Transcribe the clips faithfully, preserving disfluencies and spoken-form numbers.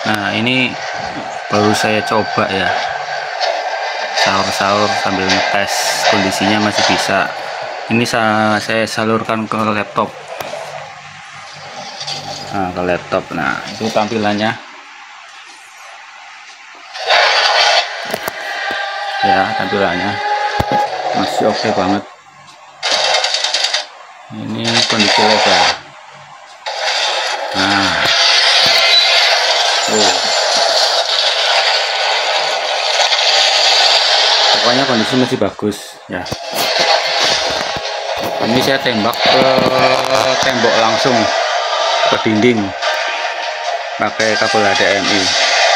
Nah, ini baru saya coba ya, sahur-sahur sambil tes kondisinya masih bisa. Ini saya, saya salurkan ke laptop. Nah, ke laptop. Nah, itu tampilannya. Ya, tampilannya masih oke banget. Ini kondisi lebar. Nah, oh. Pokoknya kondisi masih bagus ya. Ini saya tembak ke tembok langsung, ke dinding, pakai kabel H D M I.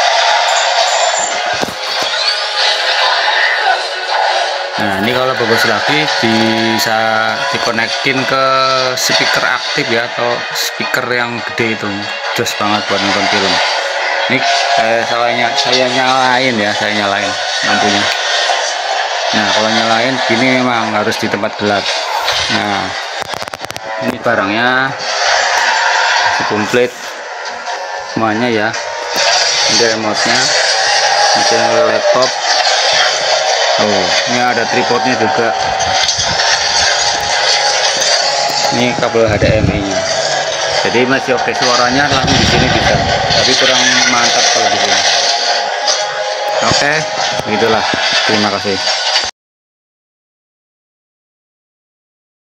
Nah, ini kalau bagus lagi bisa dikonekin ke speaker aktif ya, atau speaker yang gede itu, jos banget buat nonton film. Ini eh, salahnya saya nyalain ya, saya nyalain lampunya. Nah, kalau nyalain gini memang harus di tempat gelap. Nah, ini barangnya komplit semuanya ya. Ini remote-nya, mesin laptop. Oh, ini ada tripodnya juga. Ini kabel H D M I-nya. Jadi masih oke, suaranya langsung di sini bisa, tapi kurang mantap kalau di sini. Oke, begitulah. Terima kasih.